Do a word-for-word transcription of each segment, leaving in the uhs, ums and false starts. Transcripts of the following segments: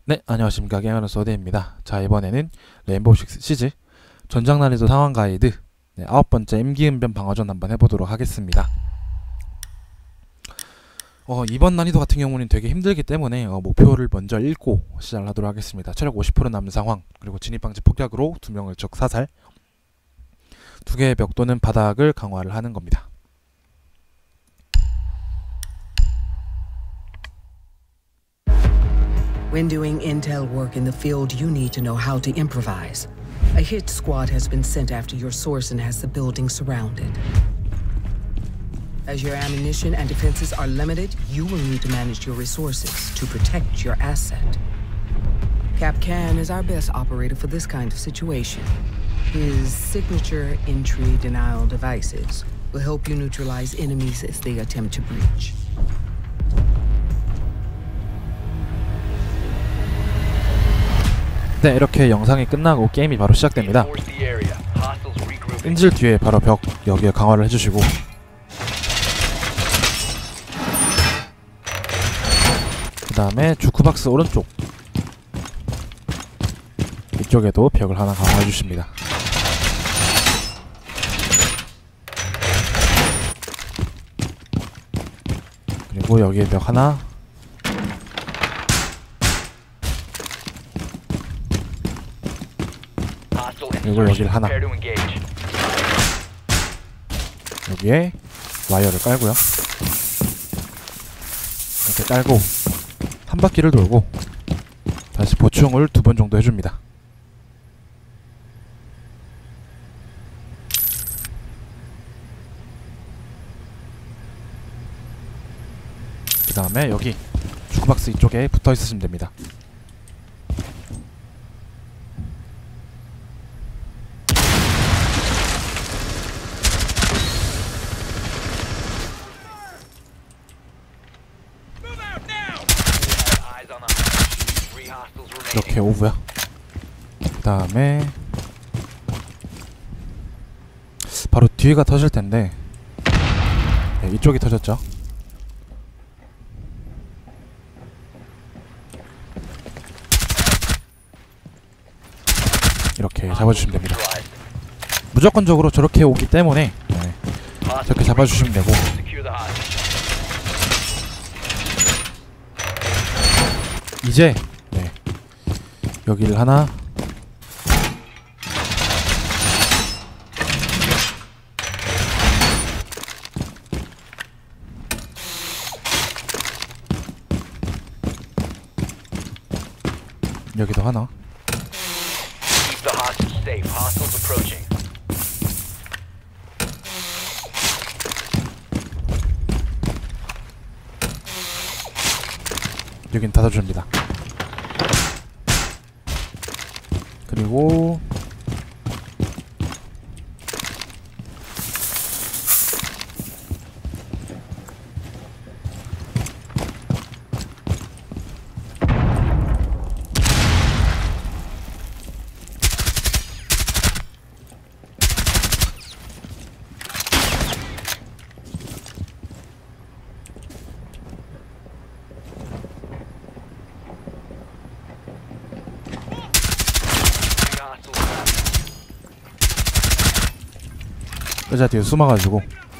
네, 안녕하십니까. 게임하는 소대입니다. 자, 이번에는 레인보우 식스 시즈 전장 난이도 상황 가이드 네, 아홉 번째 임기응변 방어전 한번 해보도록 하겠습니다. 어, 이번 난이도 같은 경우는 되게 힘들기 때문에 어, 목표를 먼저 읽고 시작을 하도록 하겠습니다. 체력 오십 퍼센트 남은 상황, 그리고 진입방지 폭격으로 두 명을 적 사살, 두 개의 벽 또는 바닥을 강화를 하는 겁니다. When doing intel work in the field, you need to know how to improvise. A hit squad has been sent after your source and has the building surrounded. As your ammunition and defenses are limited, you will need to manage your resources to protect your asset. Kapkan is our best operator for this kind of situation. His signature entry denial devices will help you neutralize enemies as they attempt to breach. 네, 이렇게 영상이 끝나고 게임이 바로 시작됩니다. 인질 뒤에 바로 벽 여기에 강화를 해주시고, 그 다음에 주크박스 오른쪽 이쪽에도 벽을 하나 강화해 주십니다. 그리고 여기에 벽 하나, 그리고 여기를 하나, 여기에 와이어를 깔고요. 이렇게 깔고 한 바퀴를 돌고 다시 보충을 두 번 정도 해줍니다. 그 다음에 여기 주크박스 이쪽에 붙어 있으시면 됩니다. 이렇게 오고요. 그 다음에 바로 뒤가 터질 텐데, 네, 이쪽이 터졌죠. 이렇게 잡아주시면 됩니다. 무조건적으로 저렇게 오기 때문에 네, 저렇게 잡아주시면 되고, 이제 네, 여기를 하나, 여기도 하나, 여긴 닫아줍니다. 그리고 의자 뒤에 숨어가지고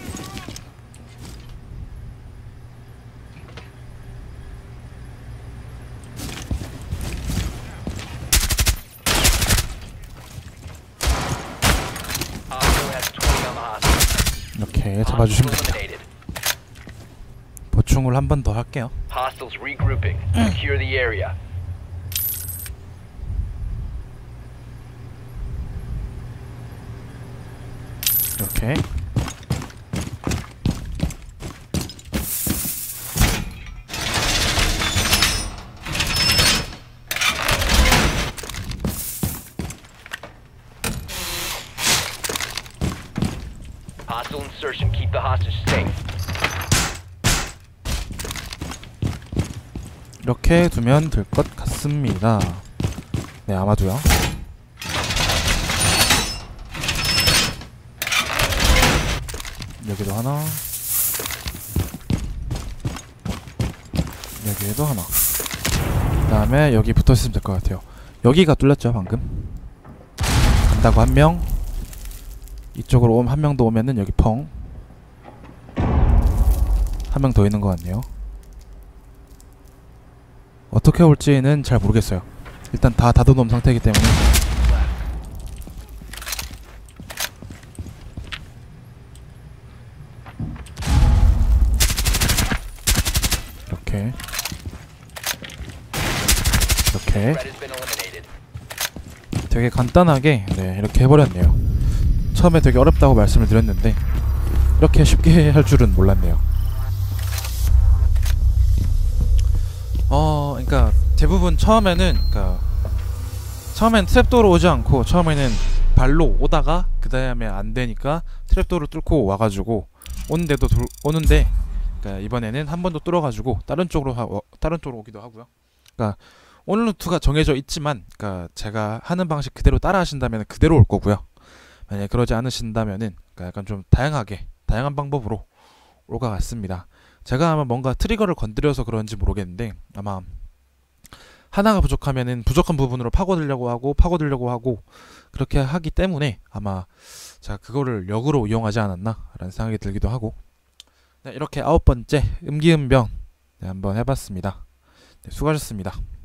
이렇게 잡아주시면 됩니다. 보충을 한 번 더 할게요. 이렇게 Hostile insertion. Keep the hostage safe. 이렇게 두면 될 것 같습니다. 네, 아마도요. 여기도 하나, 여기에도 하나. 그 다음에 여기 붙어있으면 될 것 같아요. 여기가 뚫렸죠 방금. 간다고 한 명, 이쪽으로 오면 한 명 더 오면은 여기 펑 한 명 더 있는 것 같네요. 어떻게 올지는 잘 모르겠어요. 일단 다 닫아놓은 상태이기 때문에. 이렇게 이렇게 Threat has been eliminated. 되게 간단하게 네 이렇게 해버렸네요. 처음에 되게 어렵다고 말씀을 드렸는데 이렇게 쉽게 할 줄은 몰랐네요. 어, 그러니까 대부분 처음에는, 그러니까 처음엔 트랩도어로 오지 않고 처음에는 발로 오다가 그 다음에 안 되니까 트랩도어를 뚫고 와가지고 오는데도 돌, 오는데, 그러니까 이번에는 한 번 더 뚫어가지고 다른 쪽으로 하, 어, 다른 쪽으로 오기도 하고요. 그러니까 오는 루트가 정해져 있지만, 그러니까 제가 하는 방식 그대로 따라 하신다면 그대로 올 거고요. 만약에 그러지 않으신다면은, 그러니까 약간 좀 다양하게 다양한 방법으로 올 것 같습니다. 제가 아마 뭔가 트리거를 건드려서 그런지 모르겠는데 아마 하나가 부족하면은 부족한 부분으로 파고들려고 하고 파고들려고 하고 그렇게 하기 때문에 아마 제가 그거를 역으로 이용하지 않았나 라는 생각이 들기도 하고. 네, 이렇게 아홉 번째 음기음변 네, 한번 해봤습니다. 네, 수고하셨습니다.